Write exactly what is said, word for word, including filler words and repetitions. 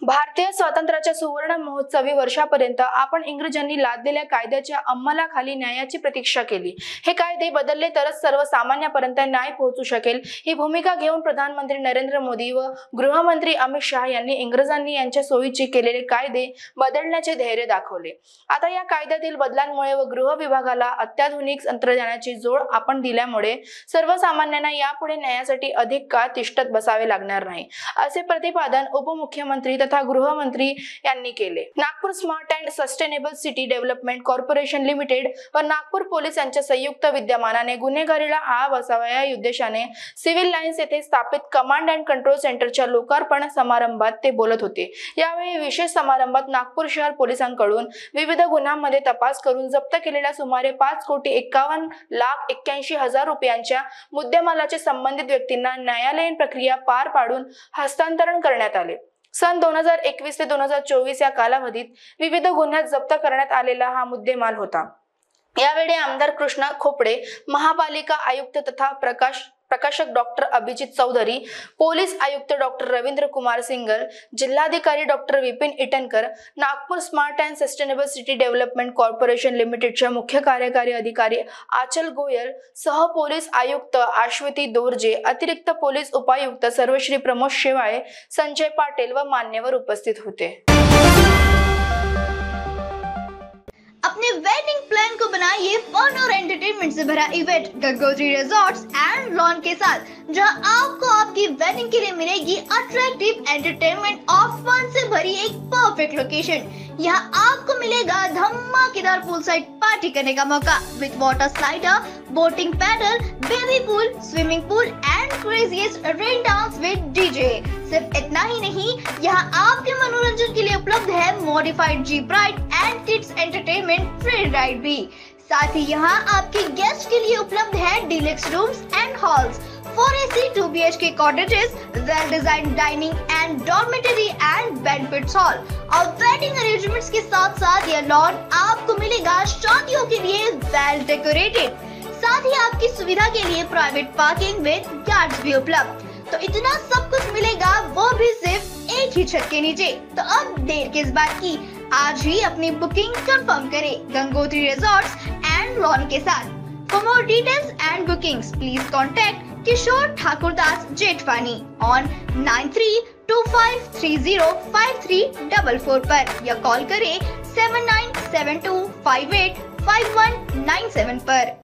भारतीय स्वातंत्र्याच्या सुवर्ण महोत्सवी वर्षापर्यंत आपण इंग्रजांनी लादलेल्या कायद्याच्या अंमलाखाली न्यायाची प्रतीक्षा केली। हे कायदे बदलले तरच सर्वसामान्यांपर्यंत न्याय पोहोचू शकेल, ही भूमिका घेऊन प्रधानमंत्री नरेंद्र मोदी व गृहमंत्री अमित शाह यांनी इंग्रजांनी यांच्या सोयीचे केलेले कायदे बदलण्याचे धैर्य दाखवले। आता या कायद्यातील बदलांमुळे व गृह विभागाला अत्याधुनिक तंत्रज्ञानाची जोड आपण दिल्यामुळे सर्वसामान्यांना यापुढे न्यायासाठी अधिक काळ तिष्ठत बसावे लागणार नाही, असे प्रतिपादन उपमुख्यमंत्री तथा गृहमंत्री यांनी केले। Nagpur smart and sustainable city development corporation limited व नागपूर पोलीस यांच्या संयुक्त विद्यमानाने गुन्हेगारीला आळा बसावा या उद्देशाने सिव्हिल लाईन्स येथे स्थापित कमांड अँड कंट्रोल सेंटरच्या लोकार्पण समारंभात ते बोलत होते। यावेळी विशेष समारंभात नागपूर शहर पोलिसांकडून विविध गुन्ह्यांमध्ये तपास करून जप्त केलेल्या सुमारे पाच कोटी एक्कावन्न लाख एक्क्याऐंशी हजार रुपयांच्या मुद्देमालाचे संबंधित व्यक्तींना न्यायालयीन प्रक्रिया पार पाडून हस्तांतरण करण्यात आले। सन दोन हजार एकवीस ते दोन हजार चोवीस या कालावधीत विविध गुन्ह्यात जप्त करण्यात आलेला हा मुद्देमाल होता। यावेळी आमदार कृष्णा खोपडे, महापालिका आयुक्त तथा प्रकाश प्रकाशक डॉक्टर अभिजित चौधरी, पोलीस आयुक्त डॉक्टर रवींद्र कुमार सिंगल, जिल्हाधिकारी doctor Vipin Itankar, Nagpur smart and sustainable city development corporation लिमिटेडच्या मुख्य कार्यकारी अधिकारी आचल गोयल सह पोलीस आयुक्त आश्वती दोरजे, अतिरिक्त पोलीस उपायुक्त सर्वश्री प्रमोद शेवाळे, संजय पाटील व मान्यवर उपस्थित होते। अपने वेडिंग प्लान को बनाइए फन और एंटरटेनमेंट से भरा event Gangotri resorts and lawn के साथ, जहां आपको आपकी वेडिंग के लिए मिलेगी अट्रैक्टिव एंटरटेनमेंट और फन से भरी एक परफेक्ट लोकेशन। यहाँ आपको मिलेगा धमाकेदार पूल साइड पार्टी करने का मौका with water slider, boating paddle, baby pool, swimming pool and craziest rain dance with DJ. सिर्फ इतना ही नहीं, यहाँ आपके मनोरंजन के लिए उपलब्ध है modified jeep ride and kids entertainment free ride भी। साथ ही यहाँ आपके गेस्ट के लिए उपलब्ध है deluxe rooms and halls, four A C two B H K cottages, well design dining and dormitory and banquet hall और वेडिंग अरेंजमेंट्स के साथ साथ यह लॉन आपको मिलेगा शादियों के लिए वेल डेकोरेटेड। साथ ही आपकी सुविधा के लिए प्राइवेट पार्किंग विद गार्ड्स भी उपलब्ध। तो इतना सब कुछ मिलेगा, वो भी सिर्फ एक ही छत के नीचे। तो अब देर किस बात की, आज ही अपनी बुकिंग कंफर्म करें गंगोत्री रिजॉर्ट्स एंड लॉन के साथ। For more details and bookings please contact Kishore Thakurdas Jethwani on nine three two five three zero five three four four पर या कॉल करें seven nine seven two five eight five one nine seven पर।